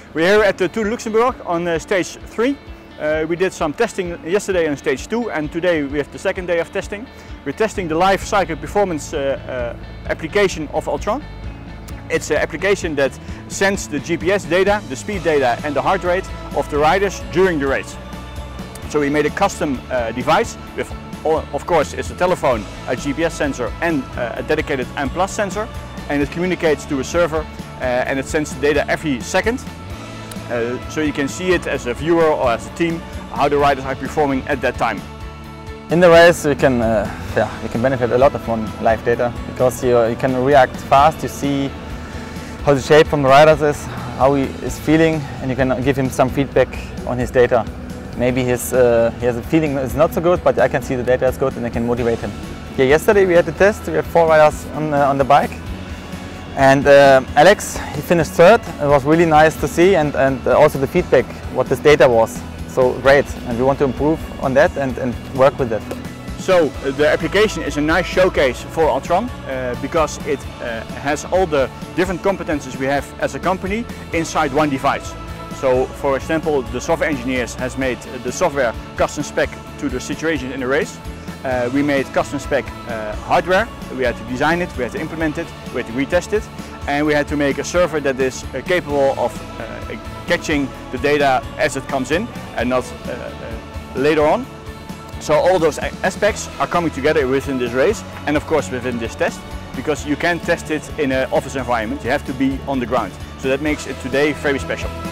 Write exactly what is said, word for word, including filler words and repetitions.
We're here at the Tour de Luxembourg on uh, stage three. Uh, we did some testing yesterday on stage two, and today we have the second day of testing. We're testing the life cycle performance uh, uh, application of Altron. It's an application that sends the G P S data, the speed data and the heart rate of the riders during the race. So we made a custom uh, device with, all, of course, it's a telephone, a G P S sensor and uh, a dedicated M plus sensor, and it communicates to a server uh, and it sends the data every second. Uh, so you can see it as a viewer or as a team how the riders are performing at that time. In the race you can, uh, yeah, you can benefit a lot from live data because you, you can react fast, you see how the shape from the riders is, how he is feeling, and you can give him some feedback on his data. Maybe his, uh, he has a feeling it's not so good, but I can see the data is good and I can motivate him. Yeah, yesterday we had the test, we had four riders on, uh, on the bike. And uh, Alex, he finished third. It was really nice to see, and, and also the feedback, what this data was. So great, and we want to improve on that and, and work with that. So uh, the application is a nice showcase for Altron uh, because it uh, has all the different competences we have as a company inside one device. So for example, the software engineers has made the software custom spec to the situation in the race. Uh, we made custom spec uh, hardware, we had to design it, we had to implement it, we had to retest it, and we had to make a server that is uh, capable of uh, catching the data as it comes in and not uh, uh, later on. So all those aspects are coming together within this race and of course within this test, because you can't test it in an office environment, you have to be on the ground. So that makes it today very special.